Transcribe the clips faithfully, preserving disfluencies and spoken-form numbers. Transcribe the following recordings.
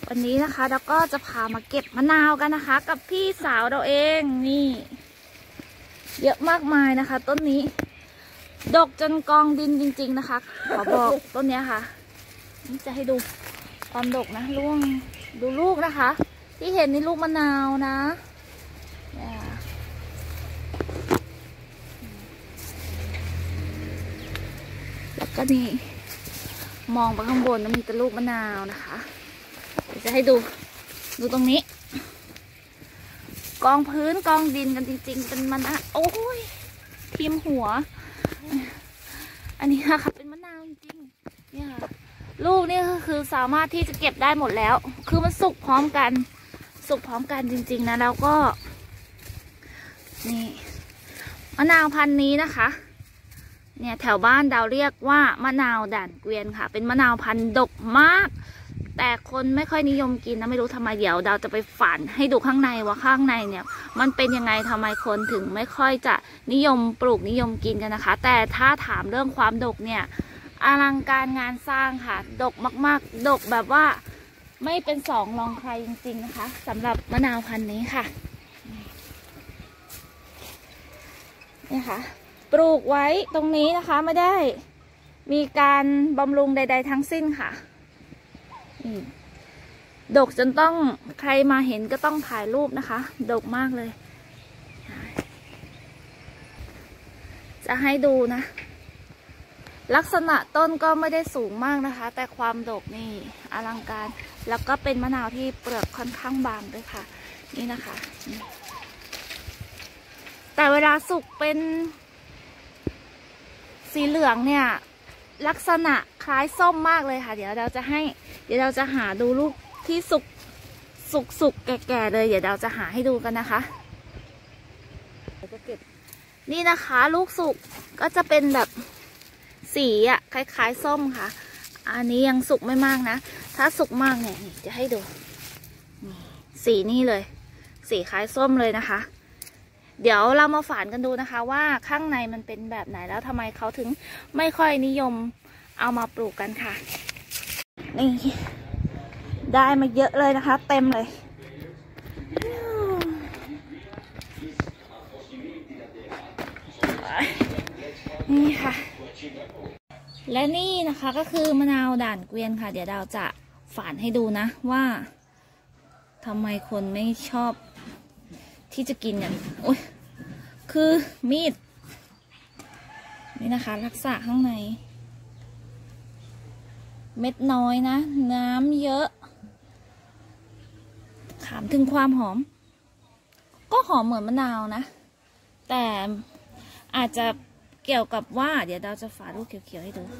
วันนี้นะคะเราก็จะพามาเก็บมะนาวกันนะคะกับพี่สาวเราเองนี่เยอะมากมายนะคะต้นนี้ดกจนกองดินจริงๆนะคะขอบอกต้นนี้ค่ะนี่จะให้ดูความดกนะล่วงดูลูกนะคะที่เห็นนี่ลูกมะนาวนะแล้วก็นี่มองไปข้างบนมีแต่ลูกมะนาวนะคะเดี๋ยวจะให้ดูดูตรงนี้กองพื้นกองดินกันจริงๆเป็นมะนาวโอ้ยทิ่มหัวอันนี้นะคะเป็นมะนาวจริงๆเนี่ยค่ะลูกนี่ก็คือสามารถที่จะเก็บได้หมดแล้วคือมันสุกพร้อมกันสุกพร้อมกันจริงๆนะแล้วก็นี่มะนาวพันธุ์นี้นะคะเนี่ยแถวบ้านดาวเรียกว่ามะนาวด่านเกวียนค่ะเป็นมะนาวพันธุ์ดกมากแต่คนไม่ค่อยนิยมกินนะไม่รู้ทำไมเดี๋ยวดาวจะไปฝันให้ดูข้างในว่าข้างในเนี่ยมันเป็นยังไงทำไมคนถึงไม่ค่อยจะนิยมปลูกนิยมกินกันนะคะแต่ถ้าถามเรื่องความดกเนี่ยอลังการงานสร้างค่ะดกมากๆดกแบบว่าไม่เป็นสองรองใครจริงๆนะคะสำหรับมะนาวพันธุ์นี้ค่ะนี่ค่ะปลูกไว้ตรงนี้นะคะไม่ได้มีการบำรุงใดๆทั้งสิ้นค่ะดกจนต้องใครมาเห็นก็ต้องถ่ายรูปนะคะดกมากเลยจะให้ดูนะลักษณะต้นก็ไม่ได้สูงมากนะคะแต่ความดกนี่อลังการแล้วก็เป็นมะนาวที่เปลือกค่อนข้างบางด้วยค่ะนี่นะคะแต่เวลาสุกเป็นสีเหลืองเนี่ยลักษณะคล้ายส้มมากเลยค่ะเดี๋ยวเราจะให้เดี๋ยวเราจะหาดูลูกที่สุกสุกสุกแก่ๆเลยเดี๋ยวเราจะหาให้ดูกันนะคะจะเก็บนี่นะคะลูกสุกก็จะเป็นแบบสีอ่ะคล้ายๆส้มค่ะอันนี้ยังสุกไม่มากนะถ้าสุกมากเนี่ยจะให้ดูสีนี่เลยสีคล้ายส้มเลยนะคะเดี๋ยวเรามาฝานกันดูนะคะว่าข้างในมันเป็นแบบไหนแล้วทำไมเขาถึงไม่ค่อยนิยมเอามาปลูกกันค่ะนี่ได้มาเยอะเลยนะคะเต็มเลยนี่ค่ะและนี่นะคะก็คือมะนาวด่านเกวียนค่ะเดี๋ยวเราจะฝานให้ดูนะว่าทำไมคนไม่ชอบที่จะกินกันโอ้ยคือมีดนี่นะคะลักษณะข้างในเม็ดน้อยนะน้ำเยอะถามถึงความหอมก็หอมเหมือนมะนาวนะแต่อาจจะเกี่ยวกับว่าเดี๋ยวเราจะฝาลูกเขียวๆให้ดู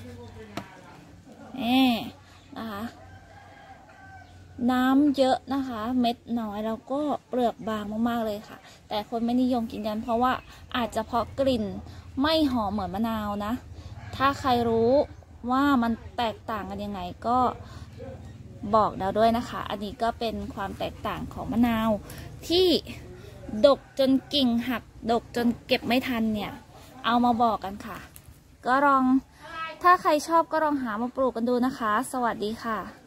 นี่นะคะน้ำเยอะนะคะเม็ดน้อยแล้วก็เปลือกบางมากๆเลยค่ะแต่คนไม่นิยมกินกันเพราะว่าอาจจะเพราะกลิ่นไม่หอมเหมือนมะนาวนะถ้าใครรู้ว่ามันแตกต่างกันยังไงก็บอกเราด้วยนะคะอันนี้ก็เป็นความแตกต่างของมะนาวที่ดกจนกิ่งหักดกจนเก็บไม่ทันเนี่ยเอามาบอกกันค่ะก็ลองถ้าใครชอบก็ลองหามาปลูกกันดูนะคะสวัสดีค่ะ